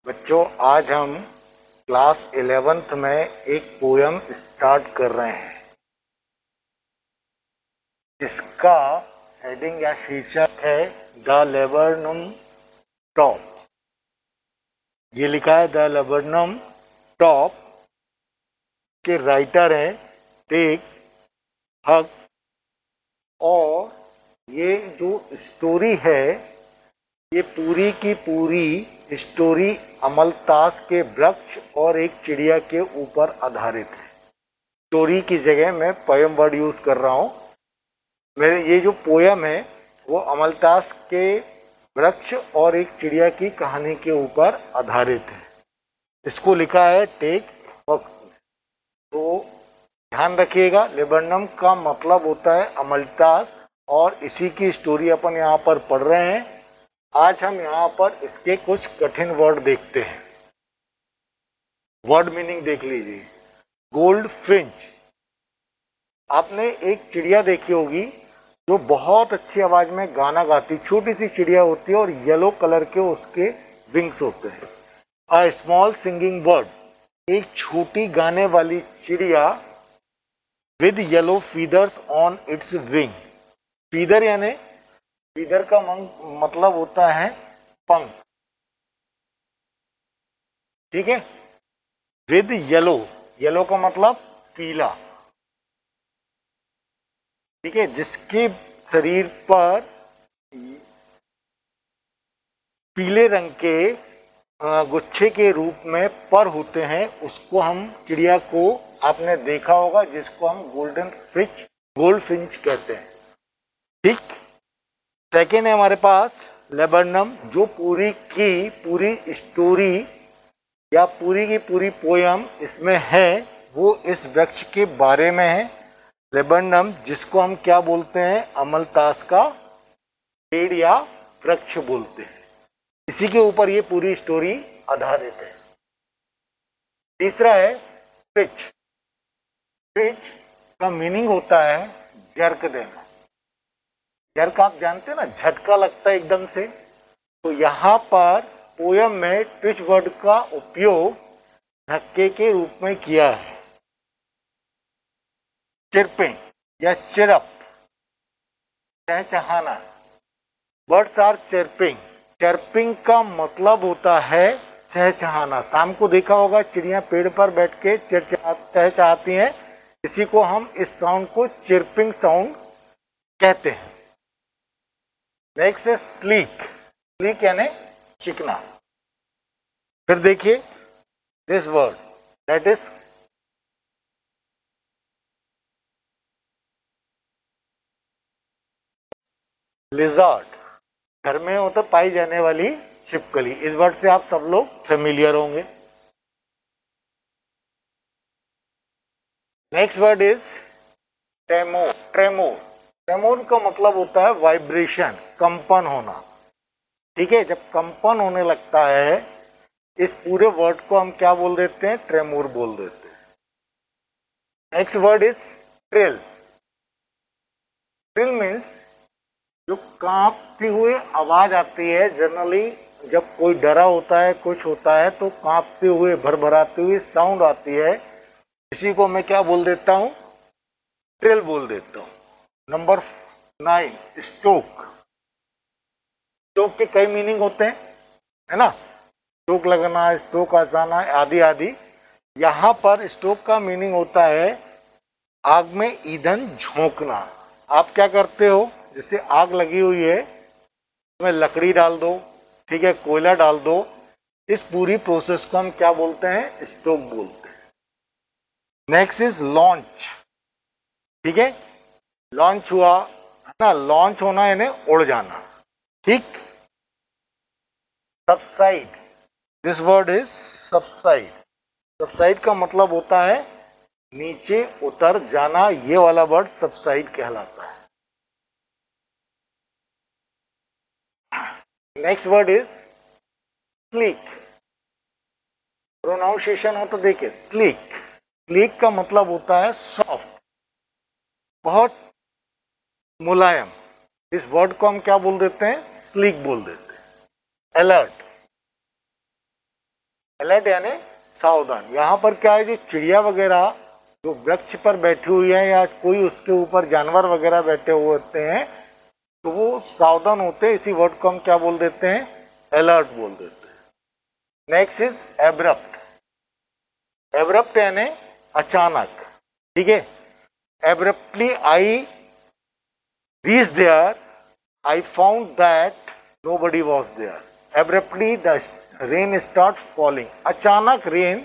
बच्चों, आज हम क्लास 11th में एक पोयम स्टार्ट कर रहे हैं जिसका हेडिंग या शीर्षक है द लेबरनम टॉप। ये लिखा है द लेबरनम टॉप के राइटर हैं टेक हक। और ये जो स्टोरी है, ये पूरी की पूरी स्टोरी अमलतास के वृक्ष और एक चिड़िया के ऊपर आधारित है। स्टोरी की जगह मैं पोयम वर्ड यूज कर रहा हूँ। मेरे ये जो पोयम है वो अमलतास के वृक्ष और एक चिड़िया की कहानी के ऊपर आधारित है। इसको लिखा है टेक बक्स। तो ध्यान रखिएगा, लेबरनम का मतलब होता है अमलतास और इसी की स्टोरी अपन यहाँ पर पढ़ रहे हैं। आज हम यहाँ पर इसके कुछ कठिन वर्ड देखते हैं। वर्ड मीनिंग देख लीजिए। गोल्ड फिंच, आपने एक चिड़िया देखी होगी जो बहुत अच्छी आवाज में गाना गाती, छोटी सी चिड़िया होती है और येलो कलर के उसके विंग्स होते हैं। अ स्मॉल सिंगिंग बर्ड, एक छोटी गाने वाली चिड़िया with yellow feathers on its wing. Feather यानी फीदर का मतलब होता है पंख, ठीक है। विद येलो, येलो का मतलब पीला, ठीक है। जिसके शरीर पर पीले रंग के गुच्छे के रूप में पर होते हैं, उसको हम चिड़िया को आपने देखा होगा, जिसको हम गोल्ड फिंच कहते हैं, ठीक। सेकेंड है हमारे पास लेबरनम, जो पूरी की पूरी स्टोरी या पूरी की पूरी पोयम इसमें है, वो इस वृक्ष के बारे में है। लेबरनम जिसको हम क्या बोलते हैं, अमलतास का पेड़ या वृक्ष बोलते हैं। इसी के ऊपर ये पूरी स्टोरी आधारित है। तीसरा है पिच। पिच का मीनिंग होता है जर्क देना। जर्क आप जानते हैं ना, झटका लगता है एकदम से। तो यहां पर पोयम में ट्विच वर्ड का उपयोग धक्के के रूप में किया है। चिरपिंग या चिरप, चहचहाना। Birds are chirping. चिरपिंग का मतलब होता है चहचहाना। शाम को देखा होगा चिड़िया पेड़ पर बैठ के चहचहाती हैं। इसी को हम इस साउंड को चिरपिंग साउंड कहते हैं। नेक्स्ट है स्लीक। स्लीक यानी चिकना। फिर देखिए this word that is lizard, घर में होता पाई जाने वाली छिपकली। इस वर्ड से आप सब लोग फेमिलियर होंगे। Next word is tremor. Tremor, tremor का मतलब होता है वाइब्रेशन, कंपन होना, ठीक है। जब कंपन होने लगता है, इस पूरे वर्ड को हम क्या बोल देते हैं, ट्रेमोर बोल देते हैं। Next word is trill. Trill means जो कांपती हुई आवाज आती है। जनरली जब कोई डरा होता है, कुछ होता है, तो कांपते हुए भरभराती हुई साउंड आती है। इसी को मैं क्या बोल देता हूं, ट्रिल बोल देता हूं। Number 9 stock. स्टोक के कई मीनिंग होते हैं, है ना। स्टोक लगना, स्टोक आ जाना, आदि आदि। यहां पर स्टोक का मीनिंग होता है आग में ईंधन झोंकना। आप क्या करते हो, जैसे आग लगी हुई है, उसमें लकड़ी डाल दो, ठीक है, कोयला डाल दो। इस पूरी प्रोसेस को हम क्या बोलते हैं, स्टोक बोलते हैं। नेक्स्ट इज लॉन्च, ठीक है। लॉन्च हुआ, है ना। लॉन्च होना यानी उड़ जाना, ठीक। Subside, this word is subside. Subside का मतलब होता है नीचे उतर जाना। ये वाला वर्ड सबसाइड कहलाता है। Next word is sleek. Pronunciation हो तो देखिए, स्लीक। स्लीक का मतलब होता है सॉफ्ट, बहुत मुलायम। इस वर्ड को हम क्या बोल देते हैं, स्लीक बोल देते हैं। अलर्ट, अलर्ट यानी सावधान। यहाँ पर क्या है, जो चिड़िया वगैरह जो वृक्ष पर बैठी हुई है या कोई उसके ऊपर जानवर वगैरह बैठे हुए होते हैं तो वो सावधान होते हैं। इसी वर्ड को हम क्या बोल देते हैं, अलर्ट बोल देते हैं। Next is abrupt. एब्रप्ट यानी अचानक, ठीक है। Abruptly I reach there, I found that nobody was there. Abruptly the rain start falling. अचानक रेन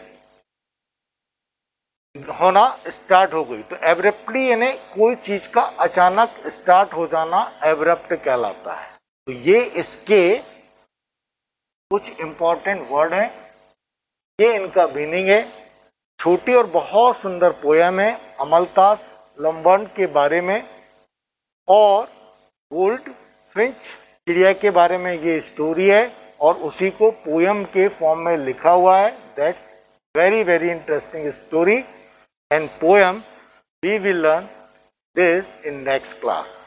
होना स्टार्ट हो गई। तो एब्रप्टली यानी कोई चीज का अचानक स्टार्ट हो जाना एब्रप्ट कहलाता है। तो ये इसके कुछ इंपॉर्टेंट वर्ड हैं, ये इनका मीनिंग है। छोटी और बहुत सुंदर पोयम है अमलतास लंबर्न के बारे में और गोल्ड फिंच चिड़िया के बारे में ये स्टोरी है और उसी को पोयम के फॉर्म में लिखा हुआ है। That's very very interesting story and poem. We will learn this in next class.